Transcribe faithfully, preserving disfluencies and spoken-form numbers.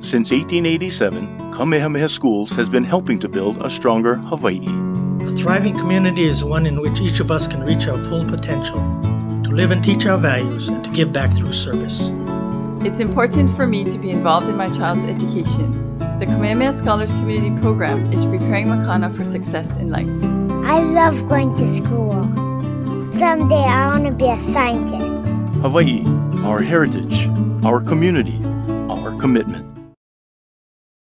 Since eighteen eighty-seven, Kamehameha Schools has been helping to build a stronger Hawaii. A thriving community is one in which each of us can reach our full potential, to live and teach our values, and to give back through service. It's important for me to be involved in my child's education. The Kamehameha Scholars Community Program is preparing Makana for success in life. I love going to school. Someday I want to be a scientist. Hawaii, our heritage, our community, our commitment.